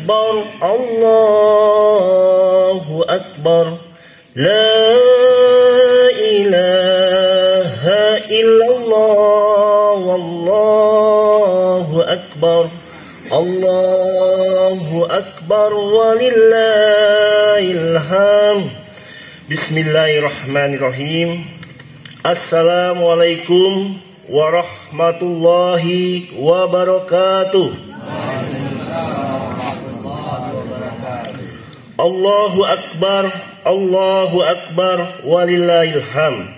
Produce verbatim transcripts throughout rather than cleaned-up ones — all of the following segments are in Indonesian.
أكبر الله أكبر لا إله إلا الله والله أكبر الله أكبر ولله الحمد. Bismillahirrahmanirrahim. Assalamualaikum warahmatullahi wabarakatuh. Allahu Akbar, Allahu Akbar, walillahil hamd.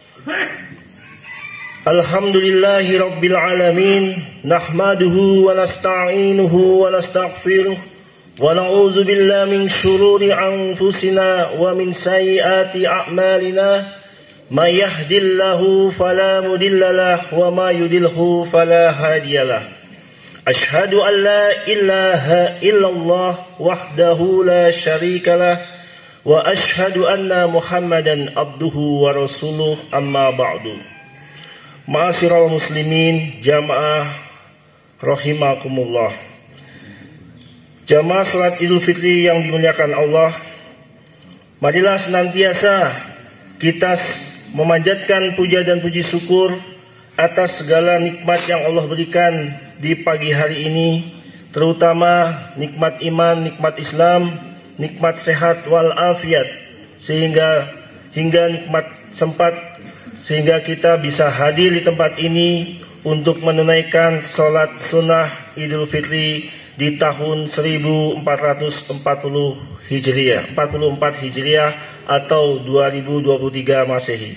Alhamdulillahi Rabbil Alamin. Nahmaduhu wa nasta'inuhu wa nastaghfiruh wa na'udzu billahi min syururi anfusina wa min sayyiati a'malina. May yahdihillahu fala mudilla lahu wa may yudlilhu fala hadiyalah. Asyhadu an la ilaha illallah wahdahu la syarikalah wa asyhadu anna Muhammadan abduhu wa rasuluh, amma ba'du. Ma'asyiral muslimin, jamaah rahimakumullah. Jamaah salat Idul Fitri yang dimuliakan Allah, marilah senantiasa kita memanjatkan puja dan puji syukur atas segala nikmat yang Allah berikan di pagi hari ini, terutama nikmat iman, nikmat Islam, nikmat sehat wal afiat, sehingga hingga nikmat sempat sehingga kita bisa hadir di tempat ini untuk menunaikan sholat sunnah Idul Fitri di tahun seribu empat ratus empat puluh Hijriah, empat puluh empat Hijriah atau dua ribu dua puluh tiga Masehi.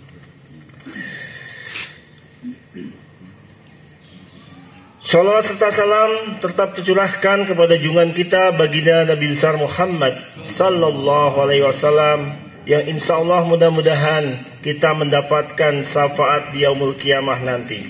Salawat serta salam tetap tercurahkan kepada junjungan kita baginda Nabi besar Muhammad sallallahu alaihi wasallam, yang insya Allah mudah-mudahan kita mendapatkan syafaat di yaumul kiamah nanti.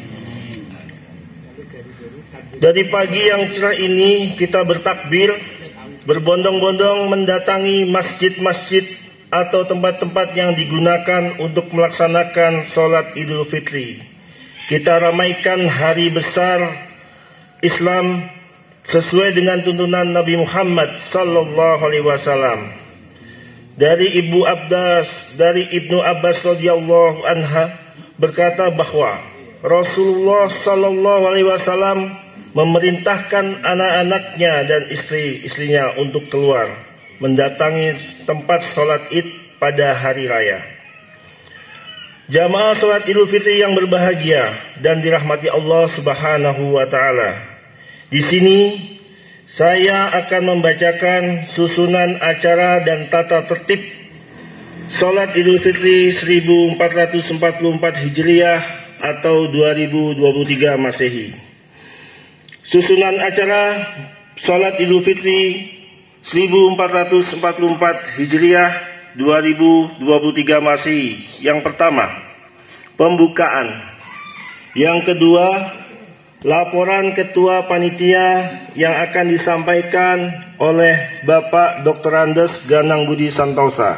Dari pagi yang cerah ini kita bertakbir, berbondong-bondong mendatangi masjid-masjid atau tempat-tempat yang digunakan untuk melaksanakan sholat Idul Fitri. Kita ramaikan hari besar Islam sesuai dengan tuntunan Nabi Muhammad sallallahu alaihi wasallam. Dari Ibu Abbas, dari Ibnu Abbas radhiyallahu anha berkata bahwa Rasulullah sallallahu alaihi wasallam memerintahkan anak-anaknya dan istri-istrinya untuk keluar mendatangi tempat sholat Id pada hari raya. Jamaah sholat Idul Fitri yang berbahagia dan dirahmati Allah Subhanahu wa taala. Di sini saya akan membacakan susunan acara dan tata tertib sholat Idul Fitri seribu empat ratus empat puluh empat Hijriah atau dua ribu dua puluh tiga Masehi. Susunan acara sholat Idul Fitri seribu empat ratus empat puluh empat Hijriah dua ribu dua puluh tiga Masehi. Yang pertama, pembukaan. Yang kedua, laporan ketua panitia yang akan disampaikan oleh Bapak Doktor Andes Ganang Budi Santosa.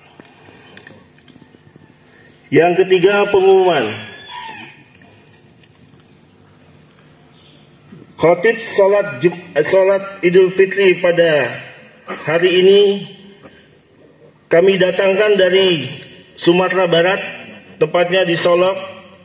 Yang ketiga, pengumuman. Khotib sholat, sholat Idul Fitri pada hari ini kami datangkan dari Sumatera Barat, tepatnya di Solok,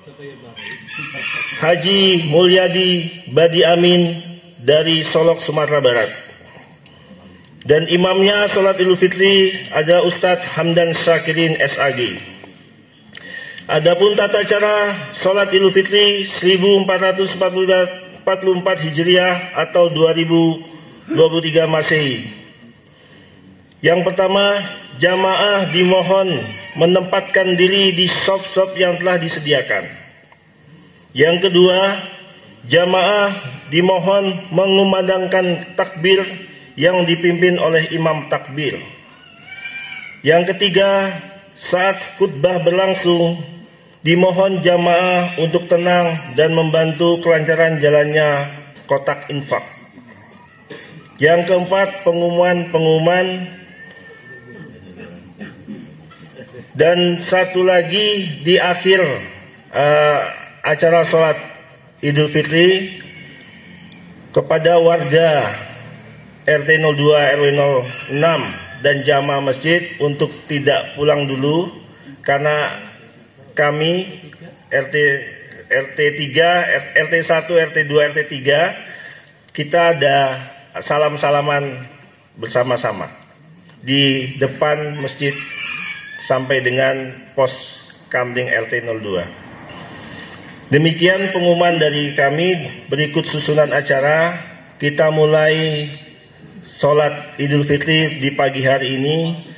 Haji Mulyadi Badi Amin dari Solok, Sumatera Barat. Dan imamnya sholat Idul Fitri ada Ustadz Hamdan Syakirin S A G. Adapun tata cara sholat Idul Fitri seribu empat ratus empat puluh empat Hijriah atau dua ribu dua puluh tiga Masehi. Yang pertama, jamaah dimohon menempatkan diri di shop-shop yang telah disediakan. Yang kedua, jamaah dimohon mengumandangkan takbir yang dipimpin oleh imam takbir. Yang ketiga, saat khutbah berlangsung, dimohon jamaah untuk tenang dan membantu kelancaran jalannya kotak infak. Yang keempat, pengumuman-pengumuman. Dan satu lagi di akhir uh, acara sholat Idul Fitri, kepada warga R T nol dua R W nol enam dan jamaah masjid untuk tidak pulang dulu karena kami R T R T tiga, R T satu, R T dua, R T tiga kita ada salam-salaman bersama-sama di depan masjid sampai dengan pos Kamling R T nol dua. Demikian pengumuman dari kami. Berikut susunan acara. Kita mulai sholat Idul Fitri di pagi hari ini,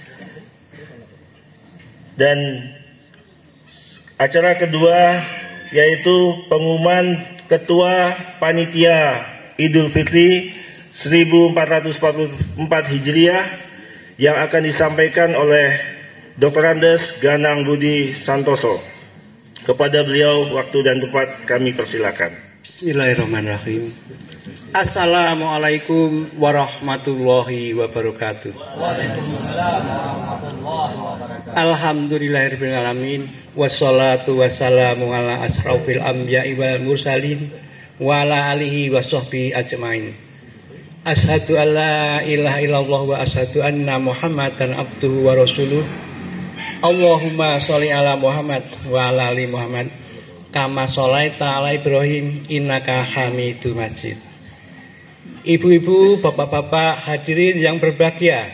dan acara kedua yaitu pengumuman Ketua Panitia Idul Fitri seribu empat ratus empat puluh empat Hijriah yang akan disampaikan oleh Doktor Andes Ganang Budi Santoso. Kepada beliau waktu dan tempat kami persilakan. Bismillahirrahmanirrahim. Assalamualaikum warahmatullahi wabarakatuh. Waalaikumsalam warahmatullahi wabarakatuh. Alhamdulillahirabbil alamin wassalatu wassalamu ala asrofil anbiya'i wal mursalin wa ala alihi wa sahbihi ajmain. Asyhadu an la ilaha illallah wa asyhadu anna Muhammadan abduhu wa rasuluh. Allahumma sholli ala Muhammad wa ala ali Muhammad kama sholaita ala Ibrahim innaka Hamidum Majid. Ibu-ibu, bapak-bapak hadirin yang berbahagia,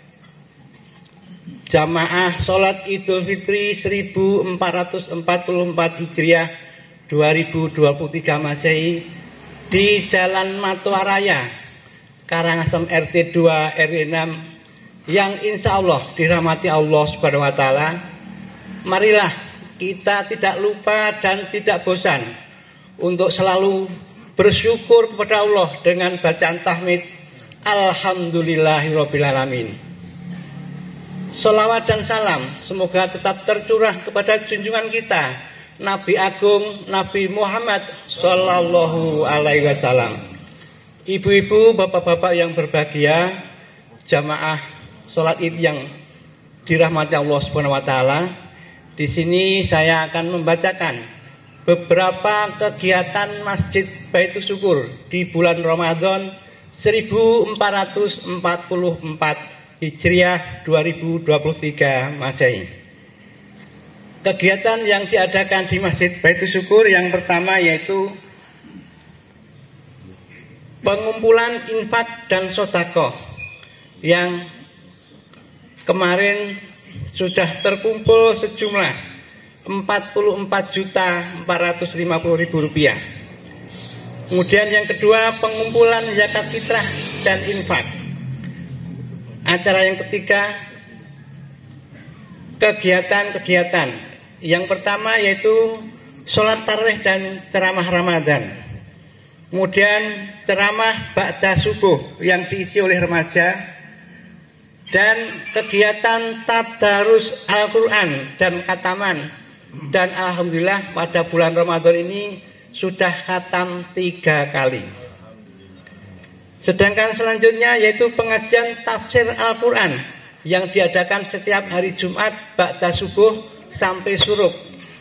jamaah sholat Idul Fitri seribu empat ratus empat puluh empat Hijriah dua ribu dua puluh tiga Masehi di Jalan Matuaraya, Karangasem R T dua R W enam yang insya Allah dirahmati Allah Subhanahu wa Ta'ala. Marilah kita tidak lupa dan tidak bosan untuk selalu bersyukur kepada Allah dengan bacaan tahmid Alhamdulillahirabbil alamin. Salawat dan salam semoga tetap tercurah kepada junjungan kita Nabi Agung Nabi Muhammad Sallallahu Alaihi Wasallam. Ibu-ibu, bapak-bapak yang berbahagia, jamaah sholat Id yang dirahmati Allah Subhanahu wa Ta'ala, di sini saya akan membacakan beberapa kegiatan Masjid Baitus Syukur di bulan Ramadan seribu empat ratus empat puluh empat Hijriah dua ribu dua puluh tiga Masehi. Kegiatan yang diadakan di Masjid Baitus Syukur yang pertama yaitu pengumpulan infak dan sedekah yang kemarin sudah terkumpul sejumlah empat puluh empat juta empat ratus lima puluh ribu rupiah. Kemudian yang kedua pengumpulan zakat fitrah dan infak. Acara yang ketiga kegiatan-kegiatan. Yang pertama yaitu sholat tarawih dan ceramah Ramadan. Kemudian ceramah ba'da subuh yang diisi oleh remaja. Dan kegiatan tadarus Al-Quran dan khataman. Dan alhamdulillah pada bulan Ramadan ini sudah khatam tiga kali. Sedangkan selanjutnya yaitu pengajian tafsir Al-Quran yang diadakan setiap hari Jumat ba'da subuh sampai suruk.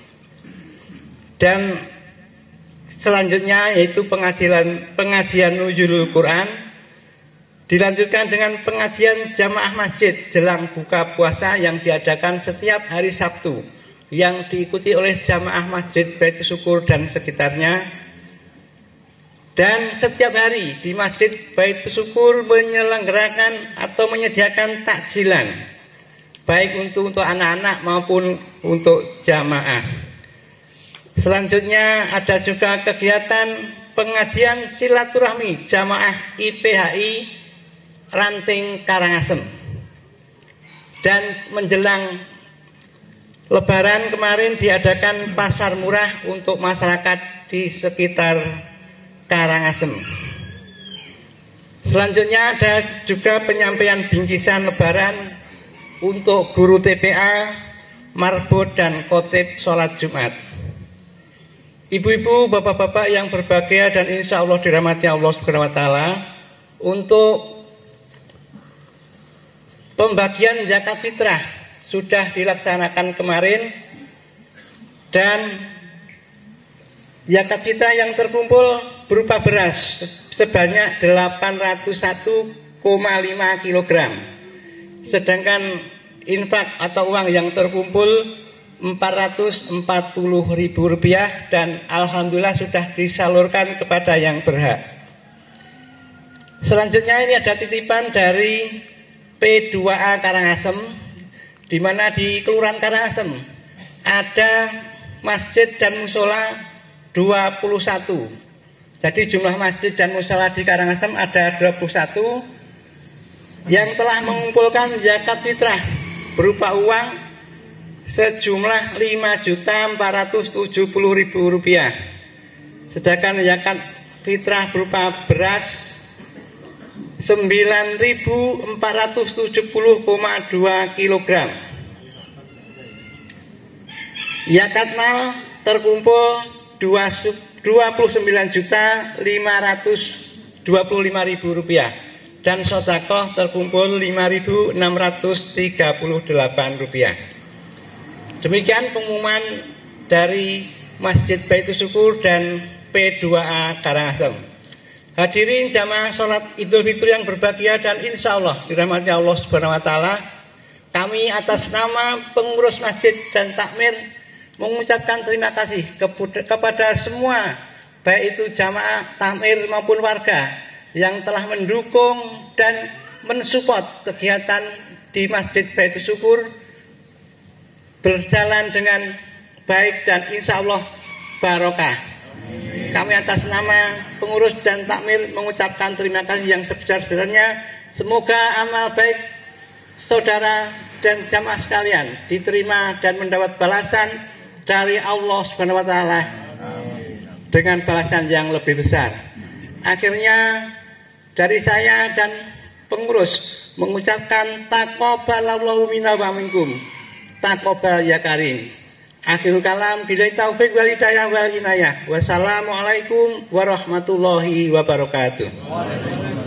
Dan selanjutnya yaitu pengajian pengajian nuzulul Quran. Dilanjutkan dengan pengajian jamaah masjid jelang buka puasa yang diadakan setiap hari Sabtu yang diikuti oleh jamaah Masjid Baitus Syukur dan sekitarnya. Dan setiap hari di Masjid Baitus Syukur menyelenggarakan atau menyediakan takjilan baik untuk untuk anak-anak maupun untuk jamaah. Selanjutnya ada juga kegiatan pengajian silaturahmi jamaah I P H I Ranting Karangasem. Dan menjelang Lebaran kemarin diadakan pasar murah untuk masyarakat di sekitar Karangasem. Selanjutnya ada juga penyampaian bingkisan Lebaran untuk guru T P A, marbot dan khotib sholat Jumat. Ibu-ibu, bapak-bapak yang berbahagia dan insya Allah dirahmati Allah Subhanahu wa Ta'ala, untuk pembagian zakat fitrah sudah dilaksanakan kemarin, dan zakat fitrah yang terkumpul berupa beras sebanyak delapan ratus satu koma lima kilogram. Sedangkan infak atau uang yang terkumpul empat ratus empat puluh ribu rupiah dan alhamdulillah sudah disalurkan kepada yang berhak. Selanjutnya ini ada titipan dari P dua A Karangasem, di mana di Kelurahan Karangasem ada masjid dan musola dua puluh satu. Jadi jumlah masjid dan musola di Karangasem ada dua puluh satu yang telah mengumpulkan zakat fitrah berupa uang sejumlah lima juta empat ratus tujuh puluh ribu rupiah. Sedangkan zakat fitrah berupa beras sembilan ribu empat ratus tujuh puluh koma dua kilogram. Zakat mal terkumpul dua puluh sembilan juta lima ratus dua puluh lima ribu rupiah. Dan sedekah terkumpul lima ribu enam ratus tiga puluh delapan rupiah. Demikian pengumuman dari Masjid Baitus Syukur dan P dua A Karangasem. Hadirin jamaah sholat Idul Fitri yang berbahagia dan insya Allah dirahmati Allah Subhanahu Wa Taala, kami atas nama pengurus masjid dan takmir mengucapkan terima kasih kepada semua, baik itu jamaah takmir maupun warga yang telah mendukung dan mensupport kegiatan di Masjid Baitus Syukur berjalan dengan baik dan insya Allah barokah. Kami atas nama pengurus dan takmir mengucapkan terima kasih yang sebesar-besarnya. Semoga amal baik saudara dan jamaah sekalian diterima dan mendapat balasan dari Allah Subhanahu Wa Taala dengan balasan yang lebih besar. Akhirnya dari saya dan pengurus mengucapkan taqabbalallahu minna wa minkum. Taqabbal ya karim. Akhirul kalam, billahi taufik wal hidayah wal inayah. Wassalamualaikum warahmatullahi wabarakatuh.